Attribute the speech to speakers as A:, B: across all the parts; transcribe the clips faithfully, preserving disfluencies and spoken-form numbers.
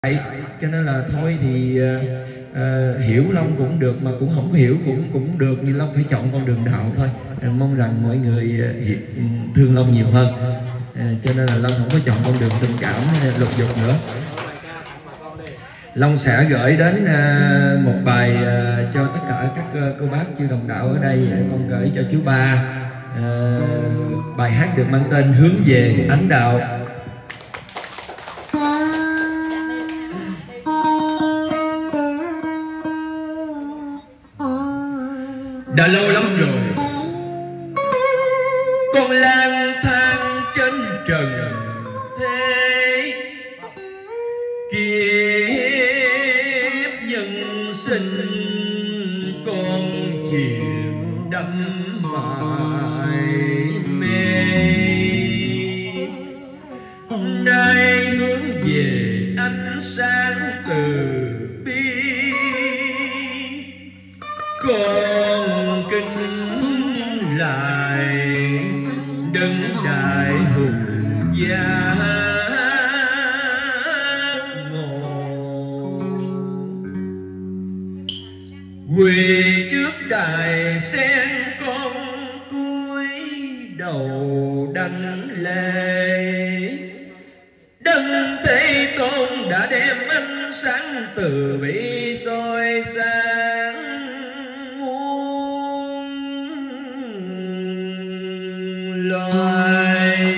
A: Cho nên là thôi thì uh, uh, hiểu Long cũng được mà cũng không hiểu cũng cũng được, nhưng Long phải chọn con đường đạo thôi. Uh, mong rằng mọi người uh, thương Long nhiều hơn. Uh, cho nên là Long không có chọn con đường tình cảm uh, lục dục nữa. Long sẽ gửi đến uh, một bài uh, cho tất cả các uh, cô bác chư đồng đạo ở đây. Uh, con gửi cho chú Ba uh, bài hát được mang tên Hướng Về Ánh Đạo. Đã lâu lắm rồi con lang thang trên trần thế, kiếp nhân sinh con chìm đắm mải mê. Nay hướng về ánh sáng từ bi, con kính lại đấng đại hùng giác ngộ, quỳ trước đài sen con cúi đầu đảnh lễ. Đấng Thế Tôn đã đem ánh sáng từ bi soi sáng loài.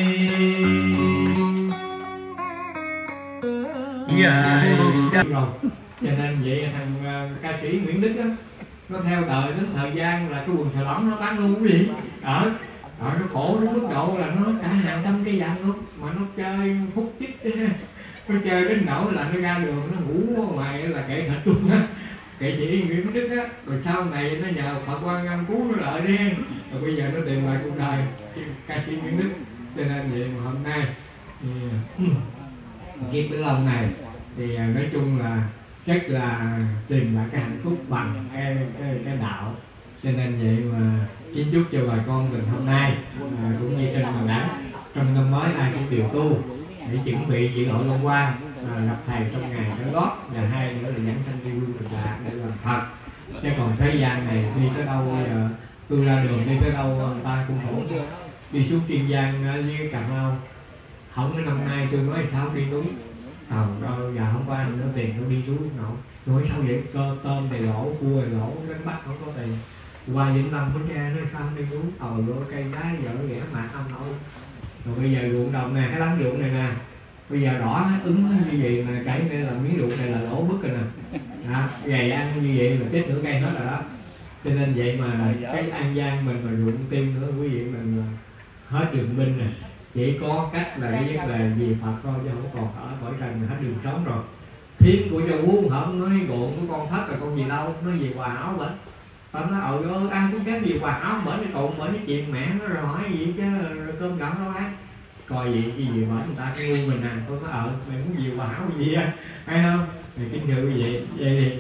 A: Ngài đã
B: rồi, cho nên vậy thằng uh, ca sĩ Nguyễn Đức á, nó theo đời đến thời gian là cái quần xà lỏng nó bán ngu cái gì ở ở nó khổ đến mức độ là nó cả hàng trăm cây vàng luôn, mà nó chơi hút chích nó chơi đến nỗi là nó ra đường nó ngủ ngoài là kệ thịt luôn á. Nghệ sĩ Nguyễn Đức á, rồi sau này nó nhờ Phật Quan Âm cứu nó lại đi, rồi bây giờ nó tìm lại cuộc đời ca sĩ Nguyễn Đức. Cho nên vậy mà hôm nay thì kiếp Tử Long này thì nói chung là rất là tìm lại cái hạnh phúc bằng cái cái cái đạo. Cho nên vậy mà kính chúc cho bà con mình hôm nay à, cũng như trên màn đảnh trong năm mới ai cũng điều tu để chuẩn bị dự hội Long Quang, à, gặp thầy trong ngày tới gót, và hai nữa là dẫn sanh đi hương cực lạc để làm Phật. Chứ còn thế gian này đi tới đâu bây giờ tôi ra đường đi tới đâu người ta cũng khổ. Đi xuống Kiên Giang với Cà Mau, không cái năm nay tôi nói sao đi núi không đâu, giờ không có ăn nữa tiền tôi đi núi nổi. Nói sao vậy, cơ tôm thì lỗ, cua thì lỗ, đánh bắt không có tiền. Qua Vĩnh Long mới ra nói sao đi núi, tồi vô cây đá vợ vậy nó mạt không nổi. Rồi bây giờ ruộng đồng nè, cái đám ruộng này nè, bây giờ đỏ ứng như vậy mà cấy này là miếng ruộng này là lỗ bứt rồi nè. À, gầy ăn như vậy mà chết nửa cây hết rồi đó. Cho nên vậy mà cái An Giang mình mà ruộng tim nữa quý vị, mình hết đường binh nè, chỉ có cách là cái vấn đề vì Phật thôi, chứ không còn ở cõi trần hết đường sống rồi. Thiếp của Châu Quân hổng nói ruộng của con thất là con gì đâu, nói gì Hòa Hảo bệnh. Tao nói ơi ơi ăn cũng cái gì Hòa Hảo bệnh cái tụng bệnh cái chuyện mẹ nó rồi hỏi gì chứ cơm gạo đâu ăn. Coi vậy cái gì bởi người ta cái ngu mình à, tôi nói ờ mày muốn gì Hòa Hảo gì á, hay không? Mày kính thưa quý vị, vậy đi.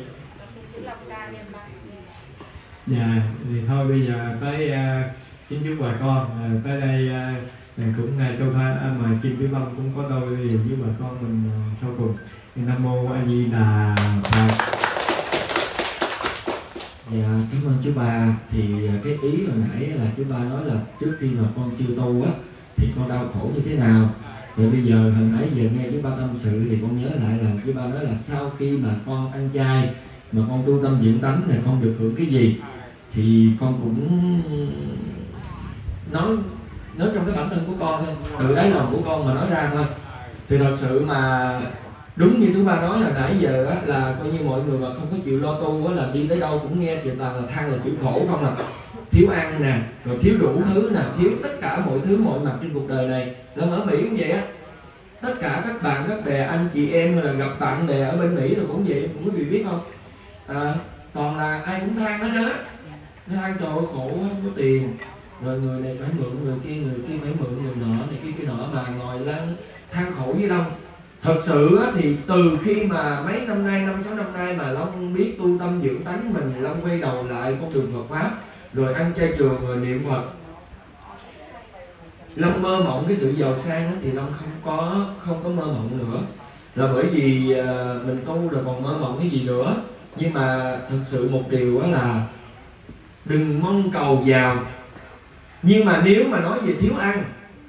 B: Dạ, thì thôi bây giờ tới uh, xin chúc bà con uh, tới đây uh, cũng uh, châu Tha uh, mà Kim Tử Long cũng có đôi điều với bà con mình uh, sau cùng. Nam mô A Di Đà Phật.
A: Dạ, cảm ơn chú Ba. Thì cái ý hồi nãy là chú Ba nói là trước khi mà con chưa tu á thì con đau khổ như thế nào. Thì bây giờ hồi nãy giờ nghe chú Ba tâm sự thì con nhớ lại là chú Ba nói là sau khi mà con ăn chay mà con tu tâm dưỡng tánh này con được hưởng cái gì. Thì con cũng nói nói trong cái bản thân của con thôi, từ đáy lòng của con mà nói ra thôi. Thì thật sự mà đúng như chú Ba nói hồi nãy giờ á, là coi như mọi người mà không có chịu lo tu á, là đi tới đâu cũng nghe chuyện toàn là than là chịu khổ không nè, thiếu ăn nè, rồi thiếu đủ thứ nè, thiếu tất cả mọi thứ mọi mặt trên cuộc đời này. Long ở Mỹ cũng vậy á, tất cả các bạn các bè anh chị em là gặp bạn bè ở bên Mỹ rồi cũng vậy, quý vị biết không? À, toàn là ai cũng than hết á, nó than trời ơi khổ không có tiền, rồi người này phải mượn người kia, người kia phải mượn người nọ này kia kia nọ, mà ngồi lăn than khổ với Long. Thật sự á, thì từ khi mà mấy năm nay, năm sáu năm nay mà Long biết tu tâm dưỡng tánh mình, Long quay đầu lại con đường Phật Pháp, rồi ăn chay trường, rồi niệm Phật. Long mơ mộng cái sự giàu sang á, thì Long không có không có mơ mộng nữa. là bởi vì à, mình tu rồi còn mơ mộng cái gì nữa. Nhưng mà thực sự một điều đó là đừng mong cầu giàu. Nhưng mà nếu mà nói về thiếu ăn,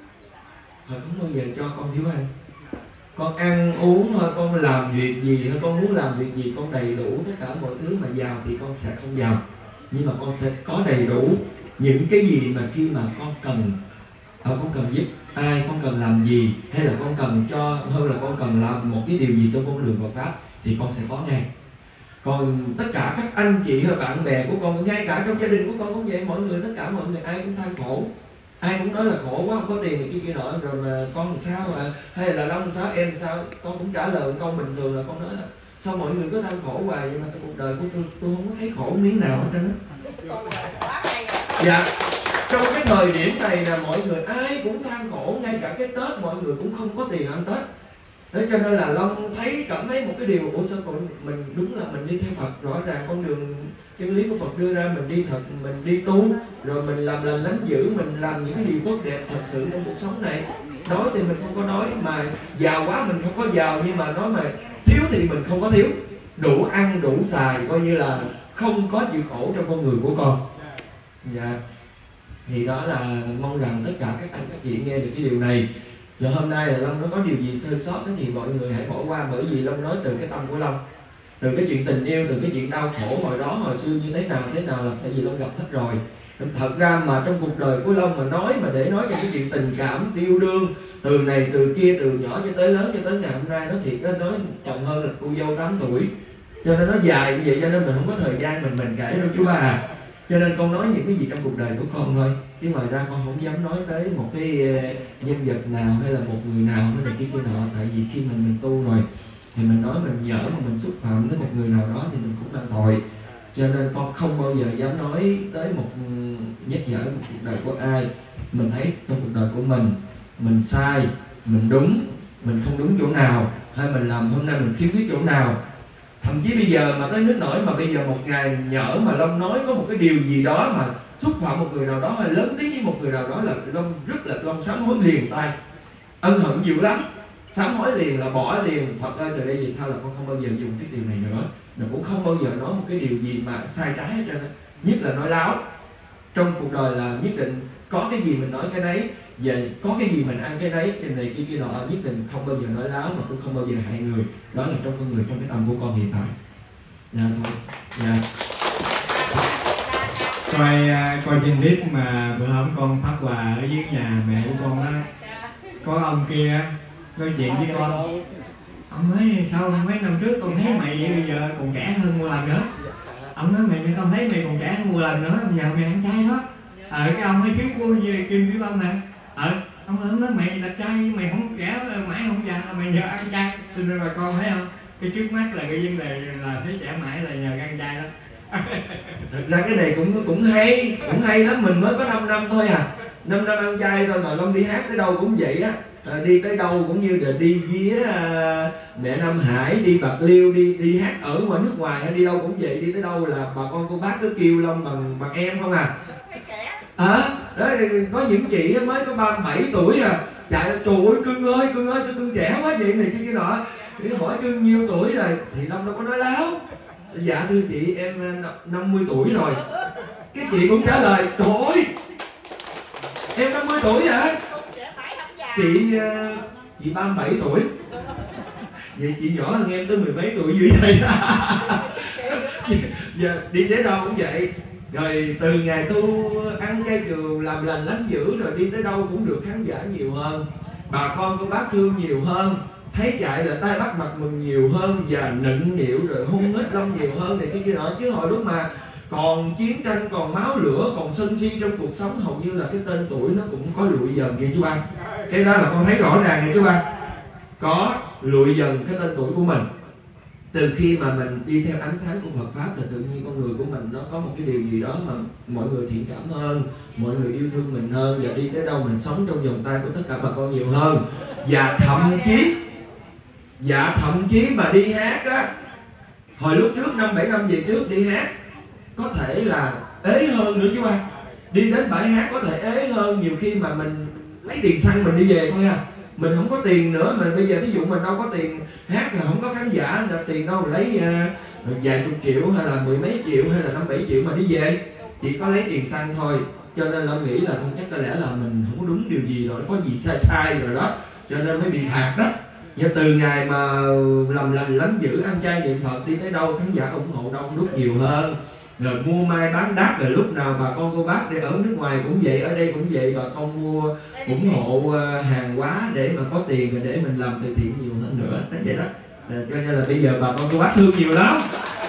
A: Phật không bao giờ cho con thiếu ăn. Con ăn uống thôi, con làm việc gì thôi, con muốn làm việc gì con đầy đủ tất cả mọi thứ. Mà giàu thì con sẽ không giàu, nhưng mà con sẽ có đầy đủ những cái gì mà khi mà con cần. À, con cần giúp ai, con cần làm gì, hay là con cần cho, hơn là con cần làm một cái điều gì trong con đường Phật Pháp, thì con sẽ có ngay. Còn tất cả các anh chị hay bạn bè của con, ngay cả trong gia đình của con cũng vậy, mọi người, tất cả mọi người ai cũng than khổ. Ai cũng nói là khổ quá, không có tiền này kia kia nọ, rồi mà con làm sao mà, hay là Long sao, em sao. Con cũng trả lời câu bình thường là con nói là sao mọi người cứ than khổ hoài, nhưng mà trong cuộc đời của tôi, tôi không có thấy khổ miếng nào hết trơn á. Dạ, trong cái thời điểm này là mọi người ai cũng than khổ, ngay cả cái Tết mọi người cũng không có tiền ăn Tết. Thế cho nên là Long thấy, cảm thấy một cái điều, ủa sao còn mình đúng là mình đi theo Phật, rõ ràng con đường chân lý của Phật đưa ra, mình đi thật, mình đi tu, rồi mình làm lành lánh dữ, mình làm những cái điều tốt đẹp thật sự trong cuộc sống này. Đói thì mình không có đói, mà giàu quá mình không có giàu, nhưng mà nói mà thiếu thì mình không có thiếu. Đủ ăn, đủ xài, coi như là không có chịu khổ trong con người của con. Dạ. Thì đó là mong rằng tất cả các anh các chị nghe được cái điều này. Rồi hôm nay là Long nó có điều gì sơ sót thì mọi người hãy bỏ qua, bởi vì Long nói từ cái tâm của Long, từ cái chuyện tình yêu, từ cái chuyện đau khổ hồi đó hồi xưa như thế nào thế nào là tại vì Long gặp hết rồi. Thật ra mà trong cuộc đời của Long mà nói mà để nói về cái chuyện tình cảm, yêu đương, từ này từ kia, từ nhỏ cho tới lớn cho tới ngày hôm nay, nó thiệt nó nói chồng hơn là cô dâu tám tuổi, cho nên nó dài như vậy, cho nên mình không có thời gian mình mình kể đâu chú ba à. Cho nên con nói những cái gì trong cuộc đời của con thôi, chứ ngoài ra con không dám nói tới một cái nhân vật nào hay là một người nào hay là kia kia nọ. Tại vì khi mình mình tu rồi thì mình nói mình nhỡ mà mình xúc phạm tới một người nào đó thì mình cũng đang tội. Cho nên con không bao giờ dám nói tới một nhắc nhở một cuộc đời của ai. Mình thấy trong cuộc đời của mình, mình sai, mình đúng, mình không đúng chỗ nào, hay mình làm hôm nay mình khiếm khuyết chỗ nào. Thậm chí bây giờ mà tới nước nỗi mà bây giờ một ngày nhỡ mà Long nói có một cái điều gì đó mà xúc phạm một người nào đó hay lớn tiếng với một người nào đó là Long rất là Long sám hối liền tay, ân hận dữ lắm, sám hối liền là bỏ liền. Phật ơi, từ đây về sau là con không bao giờ dùng cái điều này nữa, mà cũng không bao giờ nói một cái điều gì mà sai trái hết trơn. Nhất là nói láo. Trong cuộc đời là nhất định có cái gì mình nói cái đấy, và có cái gì mình ăn cái đấy, cái này kia kia nọ, nhất định không bao giờ nói láo mà cũng không bao giờ hại người. Đó là trong con người, trong cái tâm của con hiện tại. Dạ thôi. Dạ.
B: Coi coi trên clip mà bữa hôm con phát quà ở dưới nhà mẹ của con đó, có ông kia nói chuyện với con. Ông nói sao mấy năm trước con thấy mày bây giờ còn trẻ hơn một lần nữa. Ông nói mày con thấy mày còn trẻ hơn một lần nữa, giờ mày ăn chay đó. Ờ cái ông ấy thiếu cô về Kim Tiểu Long nè. Ờ ông nói mày là trai mày không trẻ mãi không già, mày nhờ ăn chay. Cho nên bà con thấy không, cái trước mắt là cái vấn đề là thấy trẻ mãi là nhờ ăn chay đó.
A: Thật ra cái này cũng cũng hay, cũng hay lắm. Mình mới có năm năm thôi à, năm năm ăn chay thôi mà Long đi hát tới đâu cũng vậy á. À, đi tới đâu cũng như là đi với à, mẹ Nam Hải, đi Bạc Liêu, đi đi hát ở ngoài nước ngoài hay đi đâu cũng vậy. Đi tới đâu là bà con cô bác cứ kêu Long bằng bằng em không à. À, đó có những chị mới có ba mươi bảy tuổi à, chạy trời ơi cưng ơi, cưng ơi sao cưng trẻ quá vậy này kia kia nọ. Để hỏi cưng nhiêu tuổi rồi thì Long đâu có nói láo. Dạ thưa chị em năm mươi tuổi rồi. Cái chị cũng trả lời trời ơi em năm mươi tuổi hả? Chị chị ba mươi bảy tuổi. Vậy chị nhỏ hơn em tới mười mấy tuổi như vậy. Giờ đi đến đâu cũng vậy. Rồi từ ngày tu ăn chay trường làm lành lánh dữ, rồi đi tới đâu cũng được khán giả nhiều hơn, bà con cô bác thương nhiều hơn, thấy chạy là tay bắt mặt mừng nhiều hơn, và nịnh điệu rồi hung hít Long nhiều hơn này kia kia nọ. Chứ hồi lúc mà còn chiến tranh, còn máu lửa, còn sân si trong cuộc sống, hầu như là cái tên tuổi nó cũng có lụi dần kìa chú ba. Cái đó là con thấy rõ ràng kìa chú ba, có lụi dần cái tên tuổi của mình. Từ khi mà mình đi theo ánh sáng của Phật Pháp là tự nhiên con người của mình nó có một cái điều gì đó mà mọi người thiện cảm hơn, mọi người yêu thương mình hơn, và đi tới đâu mình sống trong vòng tay của tất cả bà con nhiều hơn. Và thậm chí Dạ thậm chí mà đi hát á, hồi lúc trước năm bảy năm về trước đi hát có thể là ế hơn nữa chứ ba. Đi đến bãi hát có thể ế hơn, nhiều khi mà mình lấy tiền xăng mình đi về thôi à. mình không có tiền nữa, mình bây giờ ví dụ mình đâu có tiền hát là không có khán giả, là tiền đâu mà lấy uh, vài chục triệu hay là mười mấy triệu hay là năm bảy triệu mà đi về, chỉ có lấy tiền xăng thôi. Cho nên là nghĩ là không chắc có lẽ là mình không có đúng điều gì rồi, có gì sai sai rồi đó, cho nên mới bị phạt đó. Nhưng từ ngày mà làm lành lánh dữ, ăn chay niệm Phật, đi tới đâu khán giả ủng hộ đông đúc nhiều hơn, rồi mua mai bán đắt, rồi lúc nào bà con cô bác để ở nước ngoài cũng vậy, ở đây cũng vậy, bà con mua ủng hộ hàng hóa để mà có tiền rồi để mình làm từ thiện nhiều hơn nữa, nó vậy đó. Cho nên là bây giờ bà con cô bác thương nhiều lắm.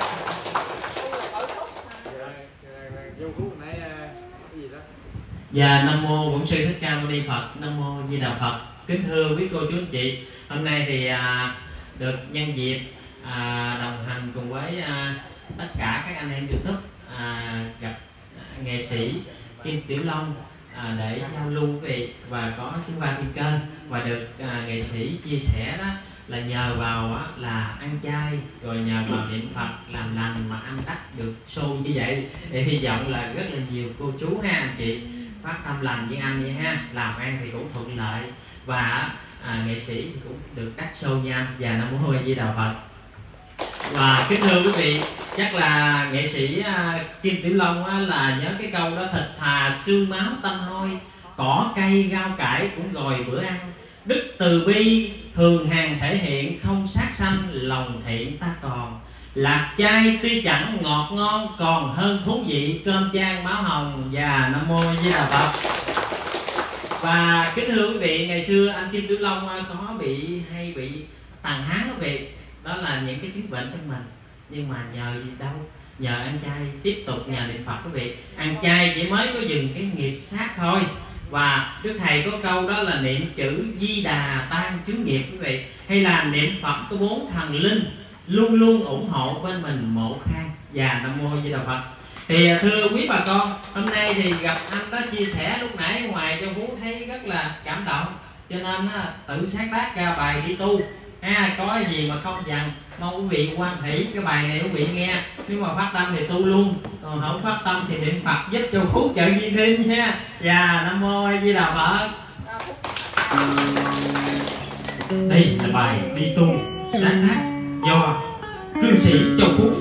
C: Dạ, Nam Mô Bổn Sư Thích Ca Mâu Ni Phật, Nam Mô Di Đà Phật. Kính thưa quý cô chú anh chị, hôm nay thì à, được nhân dịp à, đồng hành cùng với à, tất cả các anh em YouTube à, gặp à, nghệ sĩ Kim Tiểu Long à, để giao lưu quý vị, và có chúng ta thiên kênh, và được à, nghệ sĩ chia sẻ đó là nhờ vào á, là ăn chay rồi nhờ vào niệm Phật làm lành mà ăn đắt được show như vậy. Để hy vọng là rất là nhiều cô chú ha anh chị phát tâm lành với anh vậy ha, làm ăn thì cũng thuận lợi, và à, nghệ sĩ thì cũng được đắt show nha. Và Nam Mô Di Đà Phật. Và kính thưa quý vị, chắc là nghệ sĩ à, Kim Tiểu Long á, là nhớ cái câu đó: thịt thà xương máu tanh hôi, cỏ cây rau cải cũng gòi bữa ăn. Đức từ bi thường hàng thể hiện, không sát sanh lòng thiện ta còn. Lạc chay tuy chẳng ngọt ngon, còn hơn thú vị cơm chan máu hồng. Và Nam Mô Di Đà Phật. Và kính thưa quý vị, ngày xưa anh Kim Tiểu Long có bị hay bị tàn hán quý vị, đó là những cái chứng bệnh trong mình. Nhưng mà nhờ gì đâu, nhờ ăn chay, tiếp tục nhờ niệm Phật quý vị. Ăn chay chỉ mới có dừng cái nghiệp sát thôi. Và Đức Thầy có câu đó là niệm chữ Di Đà tan chướng nghiệp quý vị, hay là niệm Phật có bốn thần linh luôn luôn ủng hộ bên mình mộ khang. Và Nam Mô Di Đà Phật. Thì thưa quý bà con, hôm nay thì gặp anh đó chia sẻ lúc nãy ngoài cho Phú thấy rất là cảm động, cho nên tự sáng tác ra bài đi tu ha. Có gì mà không dằn, mong quý vị quan hỷ cái bài này quý vị nghe. Nếu mà phát tâm thì tu luôn, còn không phát tâm thì niệm Phật giúp cho Phú trợ duyên thêm nha. Và Nam Mô Di Đà Phật. Đây là bài đi tu sáng tác do cư sĩ Châu Phú.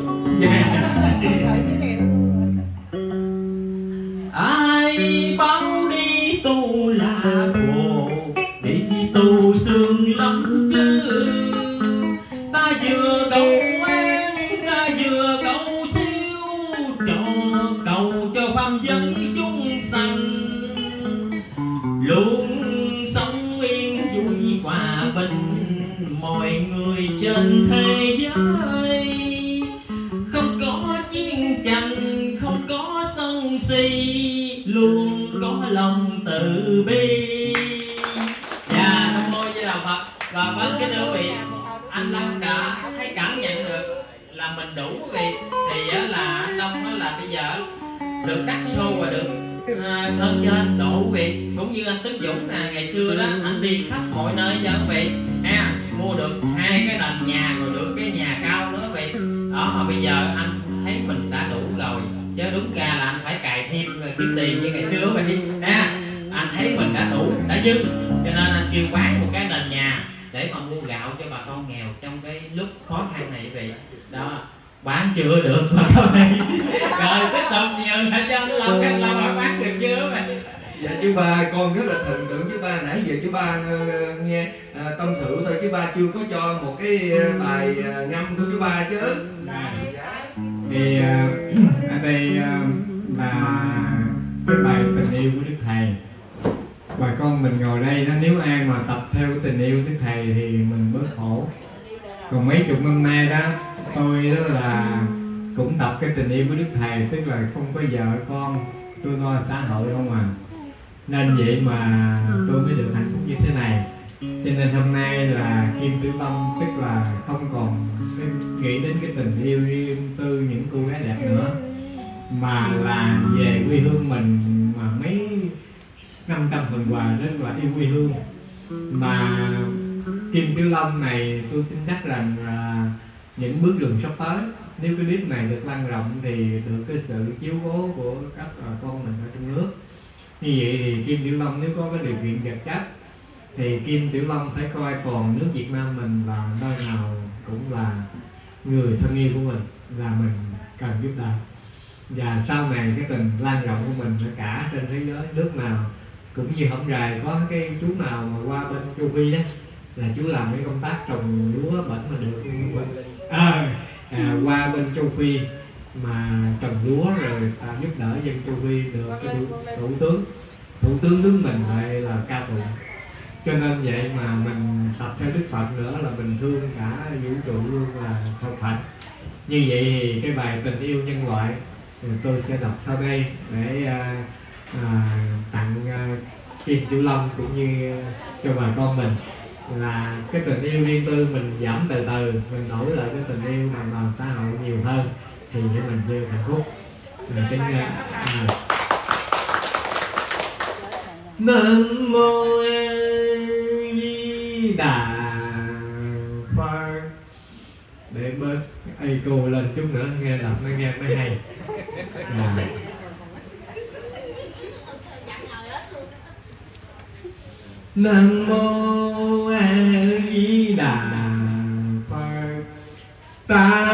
C: Ai bảo đi tu là khổ, đi tu sương lắm chứ. Ta vừa cầu an, ta vừa cầu siêu, cho cầu cho phạm dân chúng sanh luôn sống yên vui hòa bình. Mọi người trên thế giới không có chiến tranh, không có sân si, luôn có lòng từ bi. Và Nam Mô Di Đà Phật. Và với cái đơn vị anh Long đã thấy cảm nhận được là mình đủ quý vị, thì là anh Long nói là bây giờ được đắt show và được à, ơn trên độ quý vị. Cũng như anh Tấn Dũng là ngày xưa đó, anh đi khắp mọi nơi cho quý vị ha, mua được hai cái nền nhà rồi được cái nhà cao nữa quý vị đó. Mà bây giờ anh thấy mình đã đủ rồi, chứ đúng ra là anh phải cài thêm kiếm tiền như ngày xưa quý vị ha. Anh thấy mình đã đủ, đã dư, cho nên anh kêu bán một cái nền nhà để mà mua gạo cho bà con nghèo trong cái lúc khó khăn này quý vị đó. Bán chưa được mà các bạn rồi tiếp tục nhờ lại cho nó làm cách làm mà bán được chưa vậy.
A: Dạ chú ba con rất là thần tượng chú ba, nãy giờ chú ba uh, nghe uh, tâm sự thôi, chú ba chưa có cho một cái uh, bài uh, ngâm của chú ba chứ.
B: À, thì uh, ở đây uh, là cái bài tình yêu của Đức Thầy. Bà con mình ngồi đây đó, nếu ai mà tập theo cái tình yêu Đức Thầy thì mình bớt khổ. Còn mấy chục năm nay đó, tôi đó là cũng tập cái tình yêu của Đức Thầy, tức là không có vợ con, tôi lo xã hội không à. Nên vậy mà tôi mới được hạnh phúc như thế này. Cho nên hôm nay là Kim Tiểu Long, tức là không còn cái, nghĩ đến cái tình yêu riêng tư những cô gái đẹp nữa, mà là về quê hương mình, mà mấy năm trăm phần quà rất là yêu quê hương. Mà Kim Tiểu Long này tôi tin chắc rằng là những bước đường sắp tới, nếu cái clip này được lan rộng thì được cái sự chiếu cố của các con mình ở trong nước. Như vậy thì Kim Tiểu Long nếu có cái điều kiện vật chất thì Kim Tiểu Long phải coi còn nước Việt Nam mình là nơi nào cũng là người thân yêu của mình, là mình cần giúp đỡ. Và sau này cái tình lan rộng của mình ở cả trên thế giới, nước nào cũng như hổng rày có cái chú nào mà qua bên châu Phi đó là chú làm cái công tác trồng lúa bệnh mà được à, à, qua bên châu Phi mà trồng lúa rồi à, giúp đỡ dân châu Phi được cái thủ, thủ tướng thủ tướng nước mình lại là ca tụng. Cho nên vậy mà mình tập theo Đức Phật nữa là mình thương cả vũ trụ luôn là Phật Phật. Như vậy thì cái bài tình yêu nhân loại thì tôi sẽ đọc sau đây để à, à, tặng à, Kim Tiểu Long cũng như cho bà con mình, là cái tình yêu riêng tư mình giảm từ từ, mình nổi lại cái tình yêu mà làm xã hội nhiều hơn thì cho mình gieo hạnh phúc. Kính à, Nam mô A Di Đà Phật. Để bớt echo lên chút nữa nghe đọc nó nghe mới hay. À. Nam mô A Di Đà Phật. Ta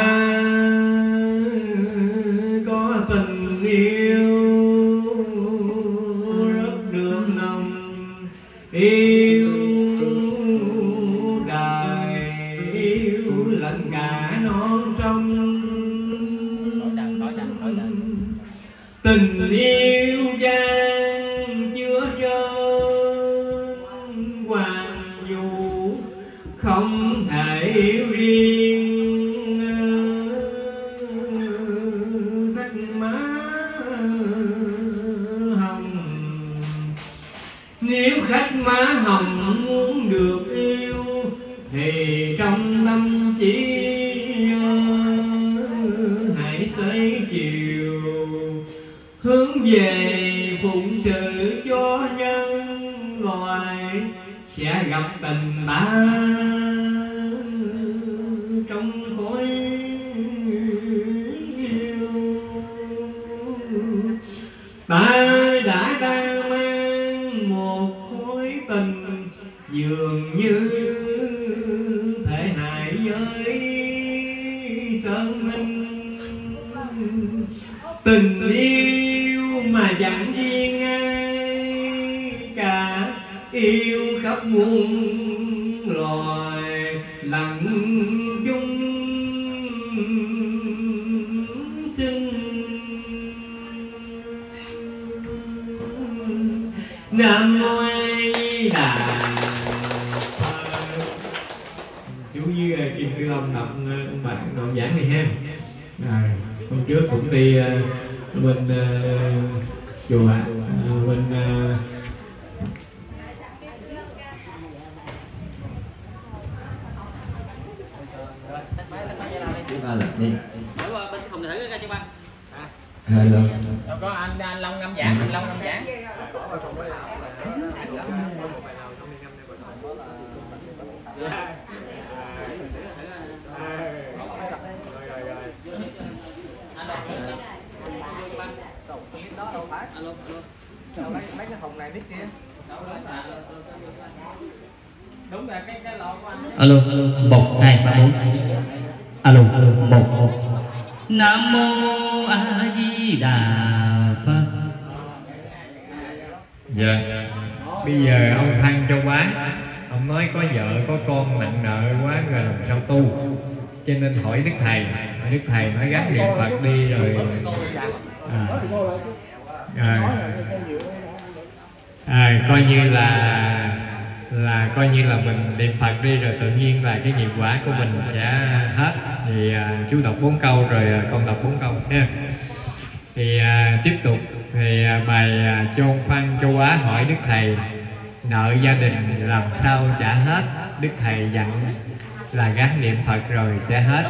B: có tình yêu rất đượm nồng, yêu đời, yêu lẫn cả non sông. Tình yêu gian chứa trơn hoàng vũ, không thể yêu riêng khách má hồng. Nếu khách má hồng muốn được yêu thì trong năm chỉ hãy xoay chiều hướng về phụng sự cho nhân loại, sẽ gặp tình ta trong khối yêu. Ta đã đang mang một khối tình dường như thể hại với sơn minh. Tình yêu mà chẳng riêng ai cả, yêu khắp muôn loài lặng chung sinh. Nam mô A Di Đà Phật. Chú với Kim Tiểu Long đọc bản đoạn giảng này ha. Rồi, hôm trước cũng đi uh, bên uh, chùa uh, bên uh,
A: ba lần đi.
D: Bên không thử cái chứ ba.
A: Hello.
D: Đâu có anh anh Long ngâm giảng, anh Long ngâm giảng.
E: Mấy cái thùng này biết kia.
D: Đúng là cái cái lọ của anh.
F: Alo, một hai ba bốn. Alo, một. Nam mô A Di Đà Phật.
B: Dạ. Bây giờ ông Phan Châu Bá, ông nói có vợ có con nặng nợ quá rồi làm sao tu, cho nên hỏi Đức Thầy. Đức Thầy nói gắn niệm Phật đi rồi à, à, à, coi như là là coi như là mình niệm Phật đi rồi tự nhiên là cái nghiệp quả của mình sẽ hết. Thì à, chú đọc bốn câu rồi à, con đọc bốn câu nha. Thì à, tiếp tục thì à, bài à, Chôn Phan Châu Bá hỏi Đức Thầy nợ gia đình làm sao trả hết. Đức Thầy dặn là gắn niệm Phật rồi sẽ hết.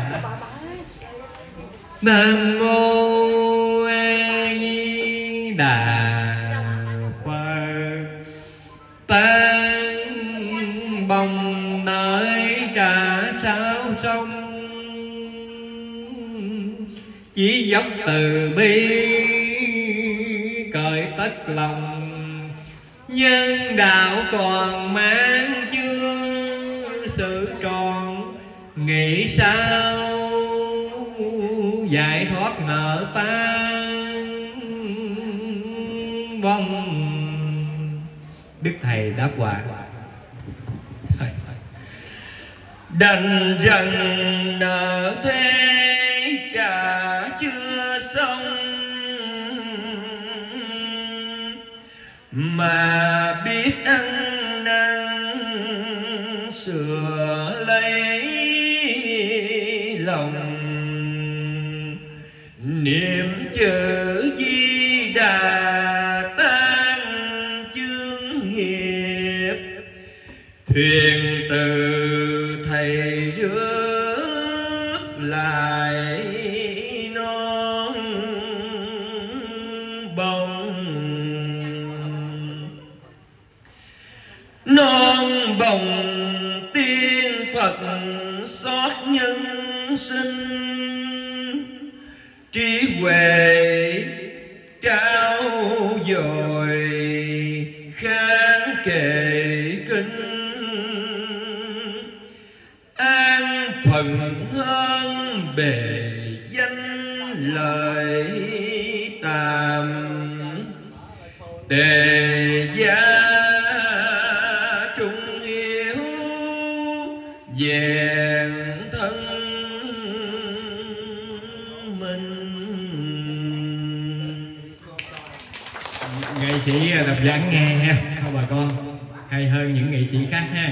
B: Nam mô A Di Đà Phật. Tan bồng nơi trả sao sông, chỉ dốc từ bi cởi tất lòng. Nhân đạo còn mang nghĩ sao giải thoát nợ tan bông. Đức Thầy đáp quả:
A: đành rằng nợ thế trả chưa xong, mà biết ăn năn sửa lấy lòng. Niệm chữ Di Đà tan chướng nghiệp, thuyền từ Thầy rước lại non bông. Non bồng tiên Phật xót nhân sinh, trí huệ trao dồi kháng kệ kinh. An phận hơn bề danh lợi tàm, đề gia trung hiếu vẹn thân mình.
B: Nghệ sĩ đọc giảng nghe ha, không bà con, hay hơn những nghệ sĩ khác ha.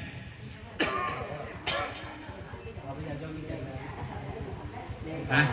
B: À,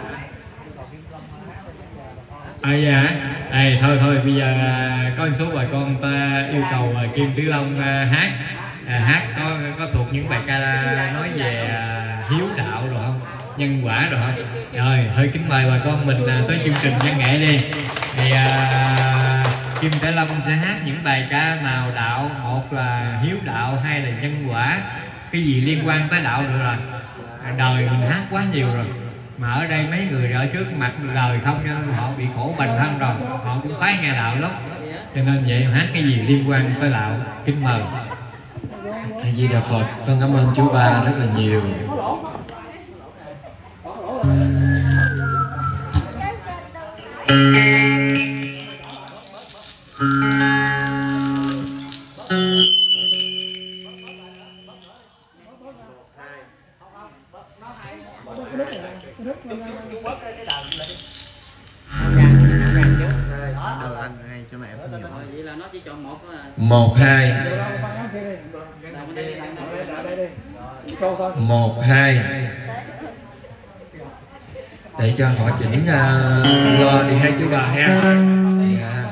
B: à dạ, à, thôi thôi bây giờ có một số bà con ta yêu cầu Kim Tử Long hát, à, hát có có thuộc những bài ca nói về hiếu đạo rồi không, nhân quả rồi không? Rồi hơi kính mời bà con mình tới chương trình văn nghệ đi. Thì à, Kim Tử Long sẽ hát những bài ca nào đạo, một là hiếu đạo, hai là nhân quả, cái gì liên quan tới đạo được rồi. Đời mình hát quá nhiều rồi, mà ở đây mấy người ở trước mặt lời không cho nên họ bị khổ bần thân rồi, họ cũng khoái nghe đạo lắm, cho nên vậy hát cái gì liên quan tới đạo. Kính mời.
A: A Di Đà Phật. Con cảm ơn chú Ba rất là nhiều. Một hai một hai để cho họ chỉnh uh, lo đi hai chú bà ha. Dạ.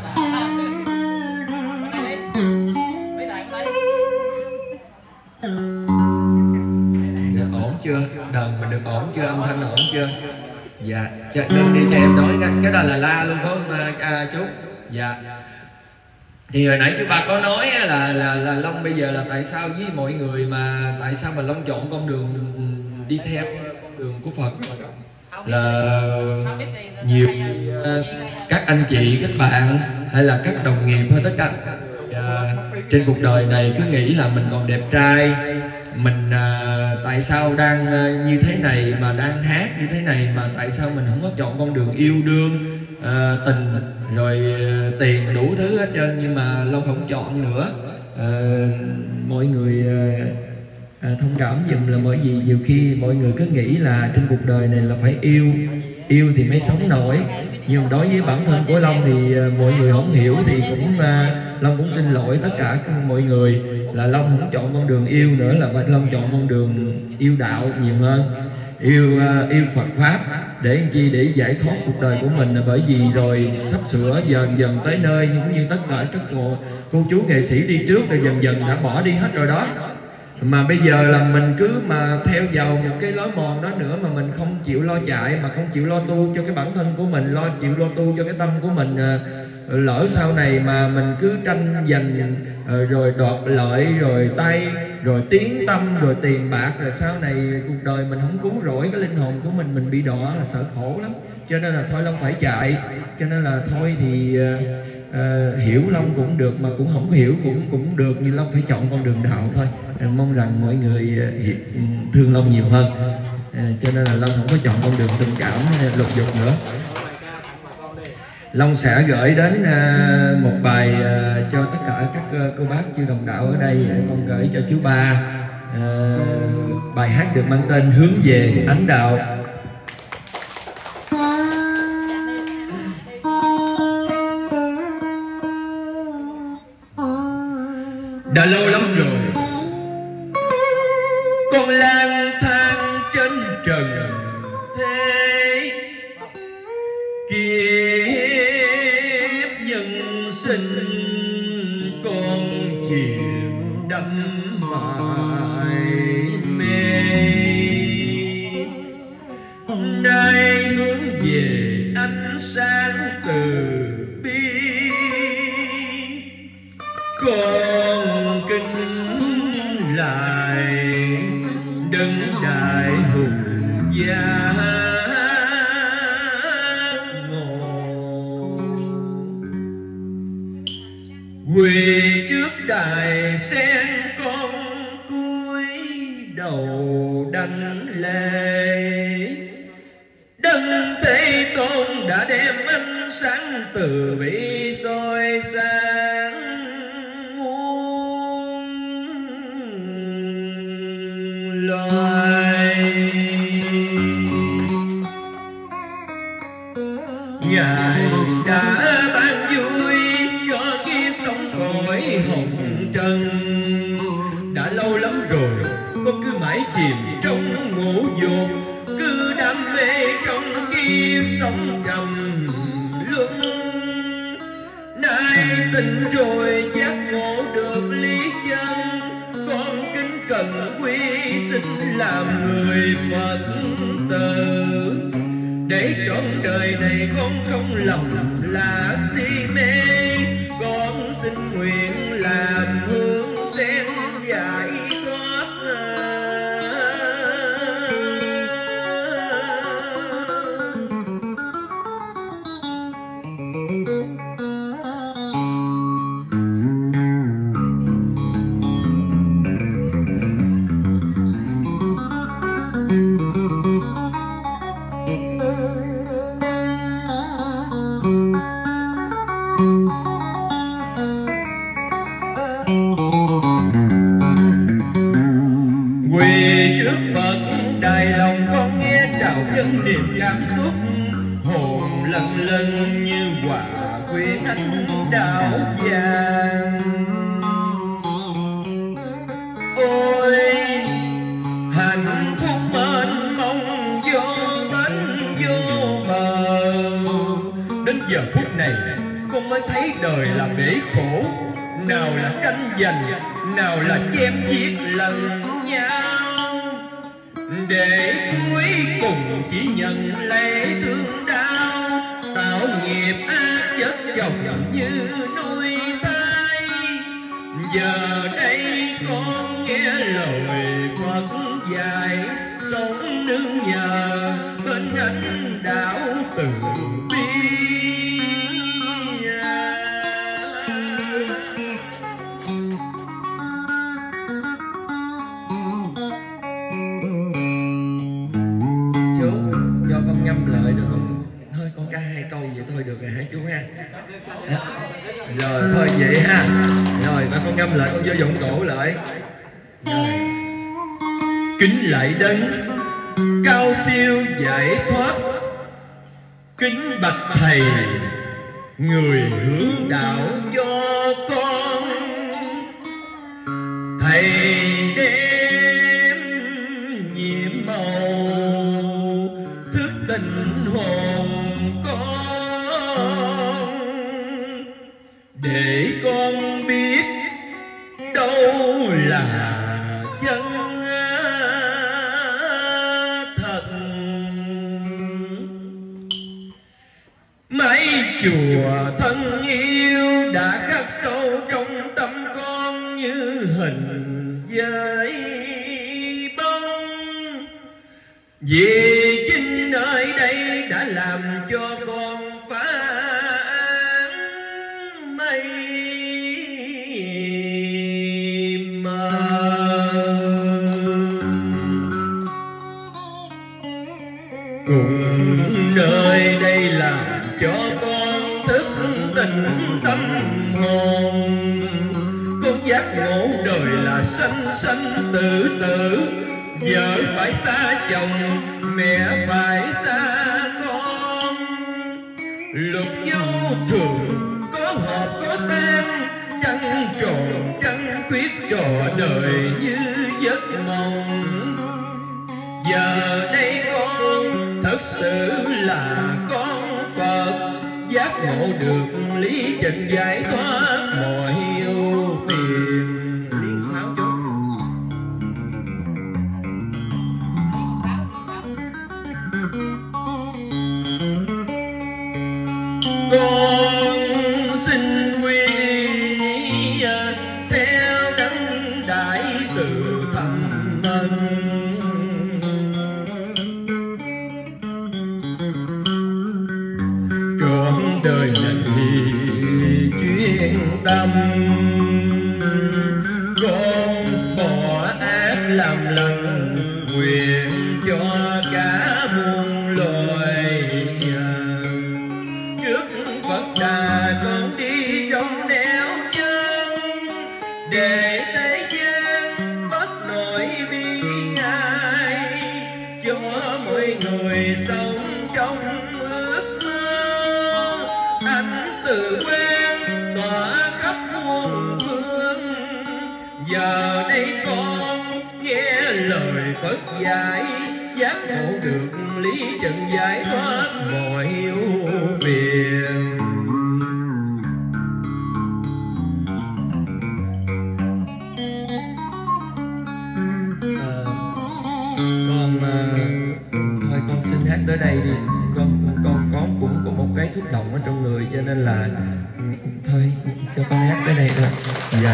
A: Dạ, ổn chưa? Đờn mình được ổn chưa? Âm thanh ổn chưa? Dạ, đừng đi cho em nói nha. Cái đó là la luôn phải không à, chú? Dạ. Thì hồi nãy chú ba có nói là là là Long bây giờ là tại sao với mọi người mà tại sao mà Long chọn con đường đi theo con đường của Phật, là nhiều uh, các anh chị, các bạn hay là các đồng nghiệp hay tất cả uh, trên cuộc đời này cứ nghĩ là mình còn đẹp trai, mình uh, tại sao đang uh, như thế này mà đang hát như thế này mà tại sao mình không có chọn con đường yêu đương, uh, tình rồi uh, tiền đủ thứ hết trơn, nhưng mà Long không chọn nữa. Uh, mọi người uh, À, thông cảm dùm là bởi vì nhiều khi mọi người cứ nghĩ là trên cuộc đời này là phải yêu, yêu thì mới sống nổi. Nhưng mà đối với bản thân của Long thì uh, mọi người không hiểu thì cũng uh, Long cũng xin lỗi tất cả mọi người là Long không chọn con đường yêu nữa, là Long chọn con đường yêu đạo nhiều hơn, yêu uh, yêu Phật pháp để làm chi, để giải thoát cuộc đời của mình. Là bởi vì rồi sắp sửa dần dần tới nơi, nhưng cũng như tất cả các cô, cô chú nghệ sĩ đi trước là dần dần đã bỏ đi hết rồi đó. Mà bây giờ là mình cứ mà theo vào một cái lối mòn đó nữa mà mình không chịu lo chạy, mà không chịu lo tu cho cái bản thân của mình, lo chịu lo tu cho cái tâm của mình. Lỡ sau này mà mình cứ tranh giành rồi đoạt lợi, rồi tay, rồi tiếng tâm, rồi tiền bạc, rồi sau này cuộc đời mình không cứu rỗi cái linh hồn của mình, mình bị đọa là sợ khổ lắm. Cho nên là thôi Long phải chạy, cho nên là thôi thì à, hiểu Long cũng được mà cũng không hiểu cũng cũng được, nhưng Long phải chọn con đường đạo thôi. À, mong rằng mọi người hiểu, thương Long nhiều hơn, à, cho nên là Long không có chọn con đường tình cảm lục dục nữa. Long sẽ gửi đến uh, một bài uh, cho tất cả các uh, cô bác chư đồng đạo ở đây. Con gửi cho chú Ba uh, bài hát được mang tên Hướng Về Ánh Đạo. Đã lâu lắm rồi con lang thang trên trần thế, kiếp nhân sinh con chìm đắm mải mê. Nay hướng về ánh sáng từ bi, con kính lại đấng đại hùng giác ngộ, quỳ trước đài sen con cúi đầu đảnh lễ. Đấng Thế Tôn đã đem ánh sáng từ bi soi sáng muôn loài. Ngài đã ban vui cho kiếp sống cõi hồng trần. Đã lâu lắm rồi con cứ mãi chìm trong ngũ dục, cứ đam mê trong kiếp sống trầm luân. Nay tỉnh rồi giác ngộ được lý chân, con kính cần quy xin làm người Phật tử. Để trọn đời này con không lầm lạc si mê, con xin nguyện làm hương sen giải thoát. Quỳ trước Phật đài lòng con nghe trào dâng niềm cảm xúc, hồn lân lân như quả quyến ánh đạo vàng. Ôi hạnh phúc mênh mông vô bến vô bờ. Đến giờ phút này con mới thấy đời là bể khổ, nào là tranh giành, nào là chém giết lẫn nhau, để cuối cùng chỉ nhận lấy thương đau, tạo nghiệp ác chất chồng như nuôi thai. Giờ đây con nghe lời Phật dạy, sống nương nhờ bên ánh đạo từ bi. Ngâm lại được không? Thôi con ca hai câu vậy thôi được rồi hả chú ha? Đó. Rồi thôi vậy ha. Rồi và con ngâm lại, con vô dụng cổ lại. Rồi. Kính lại đấng cao siêu giải thoát, kính bạch thầy người hướng đạo cho con. Thầy đem nhiệm màu thức tình hồn con, để con biết đâu là chân thật. Mấy chùa thân yêu đã khắc sâu trong tâm con như hình với bóng, vì chính nơi đây đã làm cho con phá án
G: cùng nơi đây làm cho con thức tỉnh tâm hồn. Con giác ngộ đời là sanh sanh tử tử, vợ phải xa chồng, mẹ phải xa con. Luật vô thường có hợp có tan, trăng tròn trăng khuyết trò đời như giấc mộng. Giờ đây con thật sự là con Phật, giác ngộ được lý trần giải thoát mọi ưu phiền. Liên sáu chút. Con xin quy theo đấng đại từ thầm ân, trọn đời này chuyên tâm. Con bỏ ác làm lành, nguyện cho cả muôn loài. Trước Phật Đà con đi trong nẻo chân, để thế gian bất nỗi bi ai, cho mọi người sống trong ước mơ. Ánh từ quang tỏa khắp muôn phương, giờ đây con nghe lời Phật dạy, giác ngộ được lý trần giải thoát mọi ưu phiền. À, con à, thôi con xin hát tới đây đi. Con con con cũng có một cái xúc động ở trong người, cho nên là thôi cho con hát tới đây thôi. Dạ.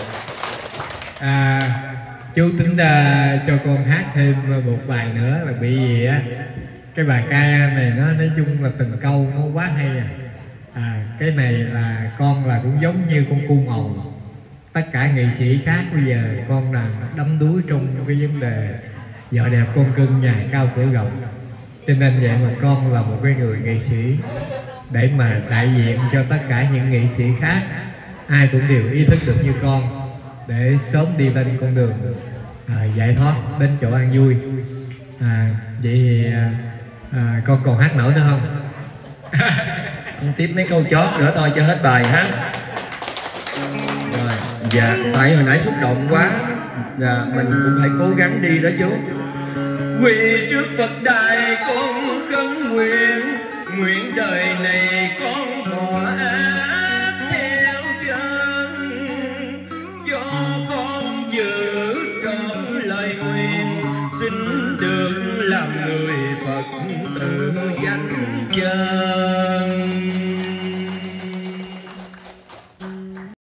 B: À, chú tính uh, cho con hát thêm một bài nữa là bị gì á. Cái bài ca này nó nói chung là từng câu nó quá hay à. À, cái này là con là cũng giống như con cu ngầu. Tất cả nghệ sĩ khác bây giờ con là đắm đuối trong cái vấn đề vợ đẹp con cưng nhà cao cửa rộng. Cho nên vậy mà con là một cái người nghệ sĩ để mà đại diện cho tất cả những nghệ sĩ khác, ai cũng đều ý thức được như con, để sớm đi lên con đường à, giải thoát đến chỗ an vui. À, vậy thì à, à, con còn hát nổi nữa không?
G: Con tiếp mấy câu chót nữa thôi cho hết bài hát. Rồi, dạ, tại hồi nãy xúc động quá, dạ, mình cũng phải cố gắng đi đó chú. Quỳ trước Phật đài con khấn nguyện, nguyện đời này con bỏ ác theo chân, cho con giữ trọn lời nguyện, xin được làm người Phật tử danh chân.